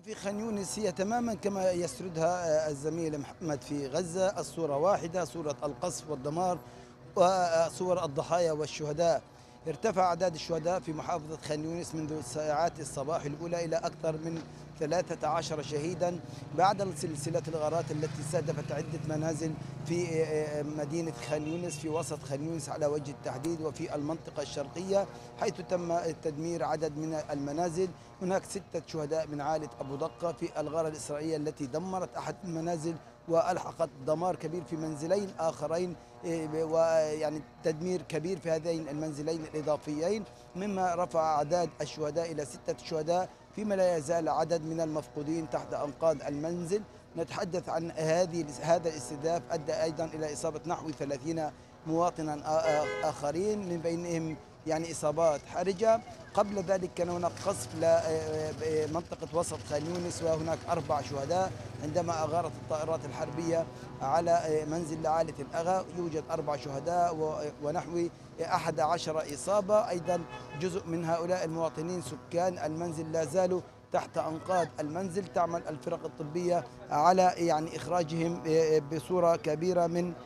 في خان يونس هي تماما كما يسردها الزميل محمد في غزة. الصورة واحدة، صورة القصف والدمار وصور الضحايا والشهداء. ارتفع أعداد الشهداء في محافظة خان يونس منذ ساعات الصباح الأولى إلى أكثر من 13 شهيدا بعد سلسلة الغارات التي استهدفت عدة منازل في مدينة خان يونس، في وسط خان يونس على وجه التحديد، وفي المنطقة الشرقية، حيث تم تدمير عدد من المنازل. هناك 6 شهداء من عائلة أبو دقة في الغارة الإسرائيلية التي دمرت أحد المنازل وألحقت دمار كبير في منزلين آخرين، ويعني تدمير كبير في هذين المنزلين الإضافيين، مما رفع أعداد الشهداء إلى 6 شهداء، فيما لا يزال عدد من المفقودين تحت أنقاض المنزل. نتحدث عن هذا الاستهداف أدى أيضا إلى إصابة نحو 30 مواطنا آخرين، من بينهم يعني إصابات حرجة. قبل ذلك كان هناك قصف لمنطقة وسط خان يونس، وهناك 4 شهداء عندما أغارت الطائرات الحربية على منزل لعائلة الأغا. يوجد 4 شهداء ونحو 11 إصابة. أيضا جزء من هؤلاء المواطنين سكان المنزل لا زالوا تحت أنقاض المنزل. تعمل الفرق الطبية على يعني إخراجهم بصورة كبيرة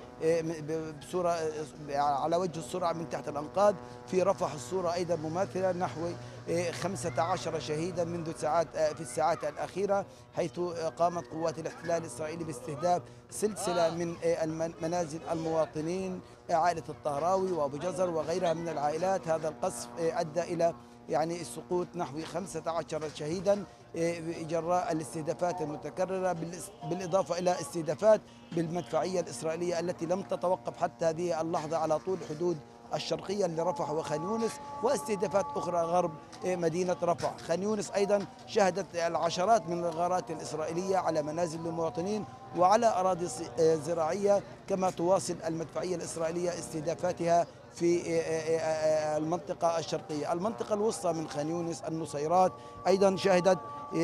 بصورة على وجه السرعة من تحت الأنقاض. في رفح الصورة أيضا مماثلة، نحو 15 شهيدا منذ في الساعات الأخيرة، حيث قامت قوات الاحتلال الإسرائيلي باستهداف سلسلة من منازل المواطنين، عائلة الطهراوي وأبو جزر وغيرها من العائلات. هذا القصف أدى إلى يعني سقوط نحو 15 شهيدا جراء الاستهدافات المتكررة، بالإضافة إلى استهدافات بالمدفعية الإسرائيلية التي لم تتوقف حتى هذه اللحظة على طول حدود الشرقية لرفح وخان يونس، واستهدافات أخرى غرب مدينة رفح. خان يونس أيضا شهدت العشرات من الغارات الإسرائيلية على منازل المواطنين وعلى أراضي زراعية، كما تواصل المدفعية الإسرائيلية استهدافاتها في المنطقة الشرقية. المنطقة الوسطى من خان يونس النصيرات أيضا شهدت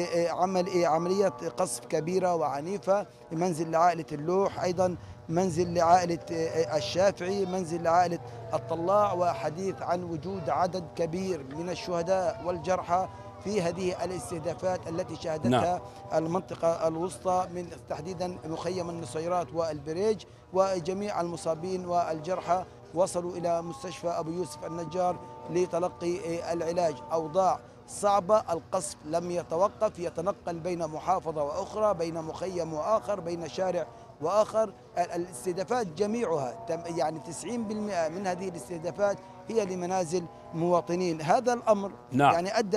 عملية قصف كبيرة وعنيفة، منزل لعائلة اللوح، أيضا منزل لعائلة الشافعي، منزل لعائلة الطلاع، وحديث عن وجود عدد كبير من الشهداء والجرحى في هذه الاستهدافات التي شهدتها المنطقة الوسطى، من تحديدا مخيم النصيرات والبريج. وجميع المصابين والجرحى وصلوا إلى مستشفى أبو يوسف النجار لتلقي العلاج. أوضاع صعبة، القصف لم يتوقف، يتنقل بين محافظة وأخرى، بين مخيم وآخر، بين شارع وآخر. الاستهدافات جميعها يعني 90% من هذه الاستهدافات هي لمنازل مواطنين. هذا الأمر يعني أدى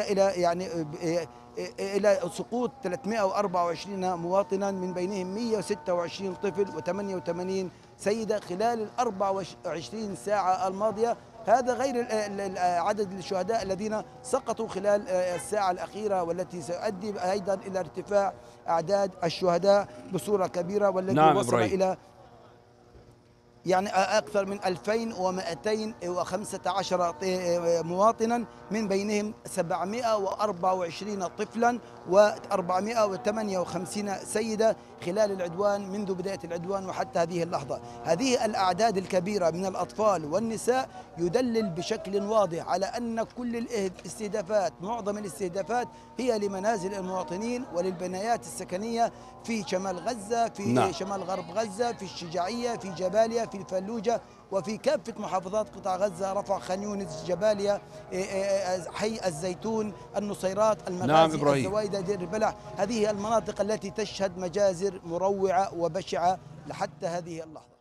إلى سقوط 324 مواطنا، من بينهم 126 طفل و88 سيدة خلال ال 24 ساعة الماضية. هذا غير عدد الشهداء الذين سقطوا خلال الساعة الأخيرة، والتي سيؤدي أيضا إلى ارتفاع أعداد الشهداء بصورة كبيرة، والذي وصل إلى يعني أكثر من 2215 مواطنا، من بينهم 724 طفلا و458 سيدة خلال العدوان، منذ بداية العدوان وحتى هذه اللحظة. هذه الأعداد الكبيرة من الأطفال والنساء يدلل بشكل واضح على أن كل الاستهدافات، معظم الاستهدافات هي لمنازل المواطنين وللبنايات السكنية في شمال غزة، في شمال غرب غزة، في الشجاعية، في جباليا، في الفلوجة، وفي كافة محافظات قطاع غزة، رفح، خان يونس، جباليا، حي الزيتون، النصيرات، المغازي، الزوايدة، دير البلح. هذه المناطق التي تشهد مجازر مروعة وبشعة لحتى هذه اللحظة.